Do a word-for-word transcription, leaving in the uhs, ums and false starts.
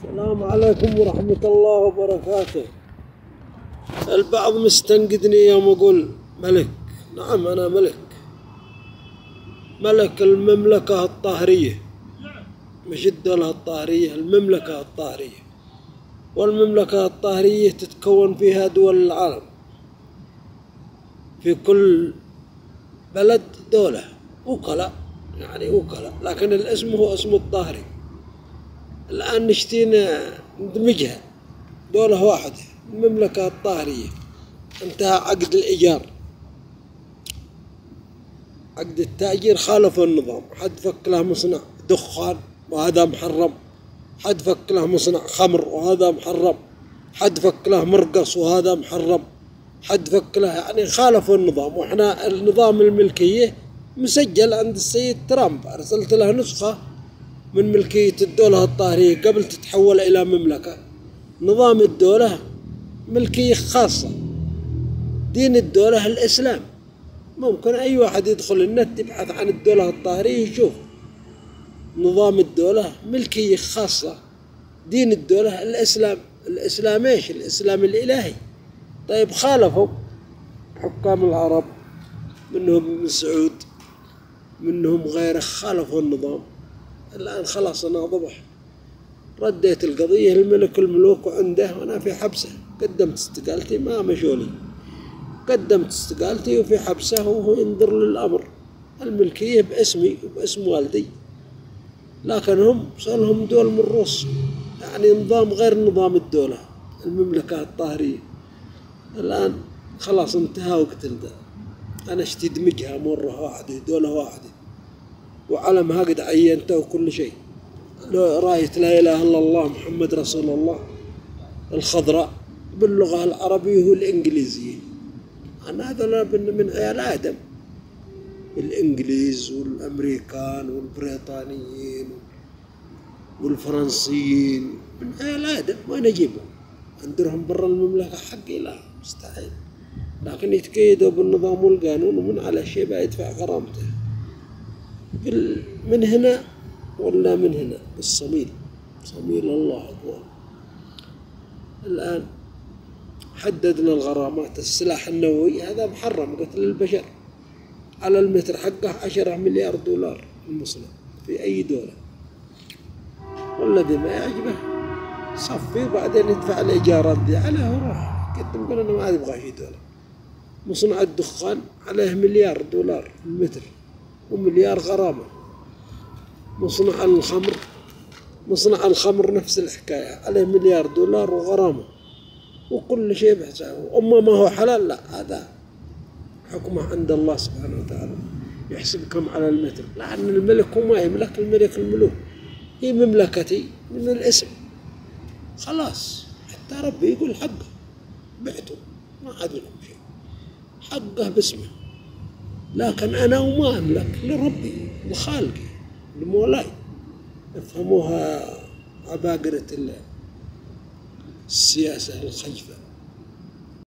السلام عليكم ورحمة الله وبركاته. البعض مستنقدني يوم أقول ملك. نعم أنا ملك، ملك المملكة الطاهرية، مش الدولة الطاهرية، المملكة الطاهرية. والمملكة الطاهرية تتكون فيها دول العالم، في كل بلد دولة وكلاء، يعني وكلاء، لكن الاسم هو اسم الطاهري. الآن نشتينا ندمجها دولة واحدة، المملكة الطاهرية. انتهى عقد الإيجار، عقد التأجير خالفوا النظام. حد فك له مصنع دخان وهذا محرم، حد فك له مصنع خمر وهذا محرم، حد فك له مرقص وهذا محرم، حد فك له، يعني خالفوا النظام. واحنا النظام الملكية مسجل عند السيد ترامب، أرسلت له نسخة من ملكية الدولة الطاهرية قبل تتحول إلى مملكة. نظام الدولة ملكية خاصة، دين الدولة الإسلام. ممكن أي واحد يدخل النت يبحث عن الدولة الطاهرية يشوف نظام الدولة ملكية خاصة، دين الدولة الإسلام. الإسلام إيش؟ الإسلام الإلهي. طيب خالفوا حكام العرب، منهم ابن سعود، منهم غيره، خالفوا النظام. الآن خلاص أنا ضبح، رديت القضية للملك الملوك وعنده، وأنا في حبسه. قدمت استقالتي، ما مشولي، قدمت استقالتي وفي حبسه، وهو ينظر للأمر. الملكية باسمي وباسم والدي، لكن هم صار لهم دول من الروس، يعني نظام غير نظام الدولة المملكة الطاهرية. الآن خلاص انتهى وقت الدا. أنا اشتي دمجها مرة واحدة، دولة واحدة، وعلمها قد عينته وكل شيء. راية لا إله إلا الله محمد رسول الله الخضراء باللغة العربية والإنجليزية. أنا هذا من عيال آدم، الإنجليز والأمريكان والبريطانيين والفرنسيين من عيال آدم، وين أجيبهم؟ عندهم برا المملكة حقي؟ لا، مستحيل. لكن يتقيدوا بالنظام والقانون، ومن على شيء بقى يدفع غرامته من هنا ولا من هنا، بالصميل، صميل الله أكبر. الآن حددنا الغرامات. السلاح النووي هذا محرم، قتل البشر، على المتر حقه عشرة مليار دولار المصنع في أي دولة. والذي ما يعجبه صفي وبعدين يدفع الإيجارات دي عليه وروح. قدم قال أنا ما عاد أبغى شيء دولة. مصنع الدخان عليه مليار دولار المتر ومليار غرامة. مصنع الخمر، مصنع الخمر نفس الحكاية، عليه مليار دولار وغرامة، وكل شيء بحسابه. أما ما هو حلال لا، هذا حكمه عند الله سبحانه وتعالى، يحسبكم على المتر. لأن الملك هو ما يملك، الملك الملوك. هي مملكتي من الاسم، خلاص. حتى ربي يقول حقه بعته، ما عاد لكم شيء، حقه باسمه. لكن أنا وما أملك لربي لخالقي لمولاي. افهموها عباقرة السياسة الخجفة.